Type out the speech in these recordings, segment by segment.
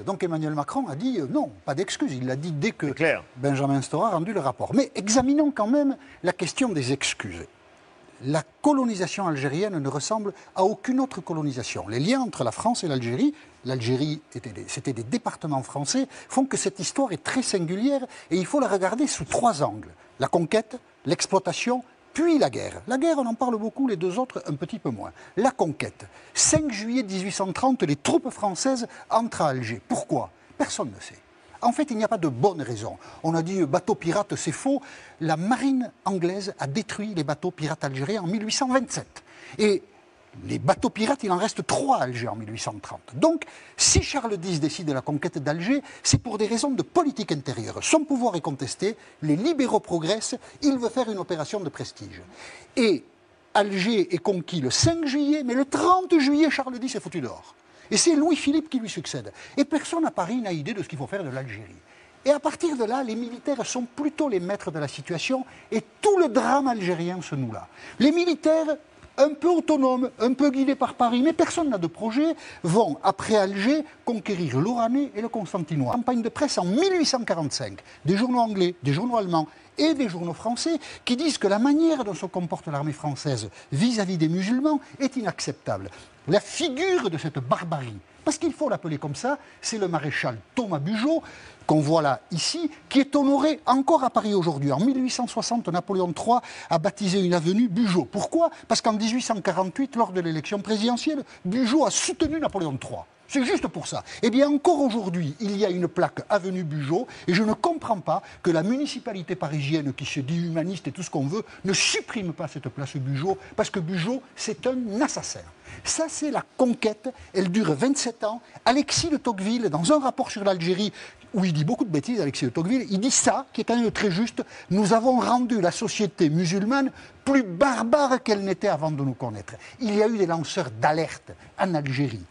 d'excuses. Donc Emmanuel Macron a dit non, pas d'excuses. Il l'a dit dès que Benjamin Stora a rendu le rapport. Mais examinons quand même la question des excuses. La colonisation algérienne ne ressemble à aucune autre colonisation. Les liens entre la France et l'Algérie, c'était des départements français, font que cette histoire est très singulière et il faut la regarder sous 3 angles. La conquête, l'exploitation, puis la guerre. La guerre, on en parle beaucoup, les 2 autres un petit peu moins. La conquête. 5 juillet 1830, les troupes françaises entrent à Alger. Pourquoi? Personne ne sait. En fait, il n'y a pas de bonne raison. On a dit bateau pirate, c'est faux. La marine anglaise a détruit les bateaux pirates algériens en 1827. Et les bateaux pirates, il en reste 3 à Alger en 1830. Donc, si Charles X décide de la conquête d'Alger, c'est pour des raisons de politique intérieure. Son pouvoir est contesté, les libéraux progressent, il veut faire une opération de prestige. Et Alger est conquis le 5 juillet, mais le 30 juillet, Charles X est foutu dehors. Et c'est Louis-Philippe qui lui succède. Et personne à Paris n'a idée de ce qu'il faut faire de l'Algérie. Et à partir de là, les militaires sont plutôt les maîtres de la situation et tout le drame algérien se noue là. Les militaires, un peu autonomes, un peu guidés par Paris, mais personne n'a de projet, vont, après Alger, conquérir l'Oranais et le Constantinois. Campagne de presse en 1845, des journaux anglais, des journaux allemands et des journaux français qui disent que la manière dont se comporte l'armée française vis-à-vis des musulmans est inacceptable. La figure de cette barbarie, parce qu'il faut l'appeler comme ça, c'est le maréchal Thomas Bugeaud, qu'on voit là, ici, qui est honoré encore à Paris aujourd'hui. En 1860, Napoléon III a baptisé une avenue Bugeaud. Pourquoi? Parce qu'en 1848, lors de l'élection présidentielle, Bugeaud a soutenu Napoléon III. C'est juste pour ça. Eh bien, encore aujourd'hui, il y a une plaque avenue Bugeaud, et je ne comprends pas que la municipalité parisienne, qui se dit humaniste et tout ce qu'on veut, ne supprime pas cette place Bugeaud, parce que Bugeaud, c'est un assassin. Ça, c'est la conquête. Elle dure 27 ans. Alexis de Tocqueville, dans un rapport sur l'Algérie, où il dit beaucoup de bêtises, Alexis de Tocqueville, il dit ça, qui est quand même très juste. Nous avons rendu la société musulmane plus barbare qu'elle n'était avant de nous connaître. Il y a eu des lanceurs d'alerte en Algérie.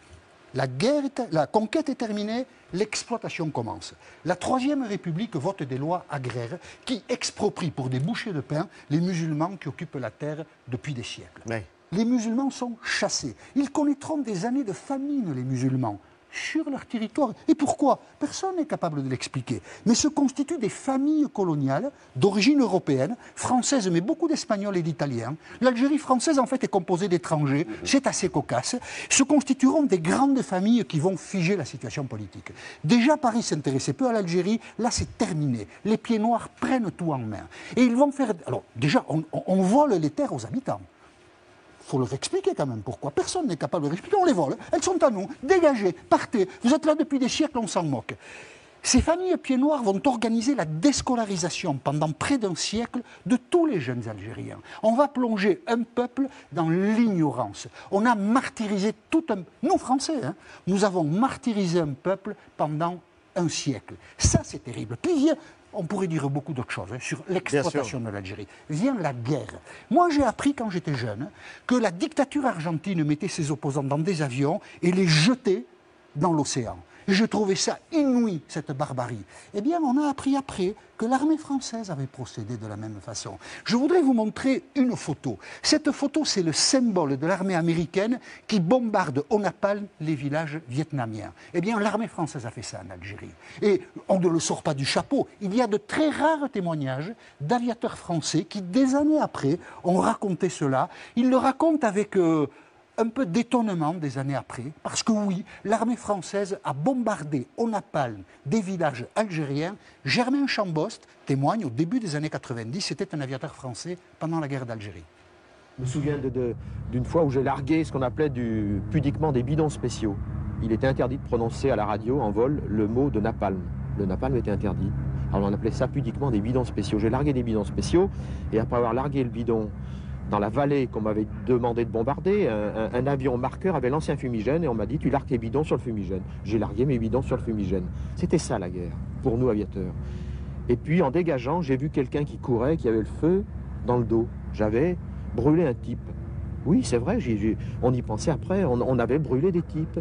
La conquête est terminée, l'exploitation commence. La Troisième République vote des lois agraires qui exproprient pour des bouchées de pain les musulmans qui occupent la terre depuis des siècles. Oui. Les musulmans sont chassés. Ils connaîtront des années de famine, les musulmans, sur leur territoire. Et pourquoi? Personne n'est capable de l'expliquer. Mais se constituent des familles coloniales d'origine européenne, française, mais beaucoup d'Espagnols et d'Italiens. L'Algérie française, en fait, est composée d'étrangers. C'est assez cocasse. Se constitueront des grandes familles qui vont figer la situation politique. Déjà, Paris s'intéressait peu à l'Algérie. Là, c'est terminé. Les pieds noirs prennent tout en main. Et ils vont faire... Alors, déjà, on vole les terres aux habitants. Il faut leur expliquer quand même pourquoi. Personne n'est capable de leur expliquer. On les vole. Elles sont à nous. Dégagez, partez. Vous êtes là depuis des siècles, on s'en moque. Ces familles pieds noirs vont organiser la déscolarisation pendant près d'un siècle de tous les jeunes Algériens. On va plonger un peuple dans l'ignorance. On a martyrisé tout un... Nous, Français, hein, nous avons martyrisé un peuple pendant un siècle. Ça, c'est terrible. Puis on pourrait dire beaucoup d'autres choses sur l'exploitation de l'Algérie. Vient la guerre. Moi, j'ai appris quand j'étais jeune que la dictature argentine mettait ses opposants dans des avions et les jetait dans l'océan. Et je trouvais ça inouï, cette barbarie. Eh bien, on a appris après que l'armée française avait procédé de la même façon. Je voudrais vous montrer une photo. Cette photo, c'est le symbole de l'armée américaine qui bombarde au napalm les villages vietnamiens. Eh bien, l'armée française a fait ça en Algérie. Et on ne le sort pas du chapeau. Il y a de très rares témoignages d'aviateurs français qui, des années après, ont raconté cela. Ils le racontent avec... un peu d'étonnement des années après, parce que oui, l'armée française a bombardé au napalm des villages algériens. Germain Chambost témoigne au début des années 90, c'était un aviateur français pendant la guerre d'Algérie. Je me souviens d'une fois où j'ai largué ce qu'on appelait pudiquement des bidons spéciaux. Il était interdit de prononcer à la radio, en vol, le mot de napalm. Le napalm était interdit. Alors on appelait ça pudiquement des bidons spéciaux. J'ai largué des bidons spéciaux, et après avoir largué le bidon dans la vallée qu'on m'avait demandé de bombarder, un avion marqueur avait lancé un fumigène et on m'a dit « tu largues tes bidons sur le fumigène ». J'ai largué mes bidons sur le fumigène. C'était ça la guerre, pour nous aviateurs. Et puis en dégageant, j'ai vu quelqu'un qui courait, qui avait le feu dans le dos. J'avais brûlé un type. Oui, c'est vrai, on y pensait après, on avait brûlé des types.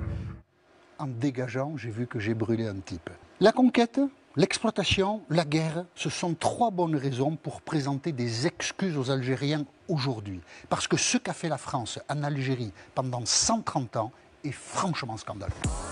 En dégageant, j'ai vu que j'ai brûlé un type. La conquête, l'exploitation, la guerre, ce sont 3 bonnes raisons pour présenter des excuses aux Algériens aujourd'hui. Parce que ce qu'a fait la France en Algérie pendant 130 ans est franchement scandaleux.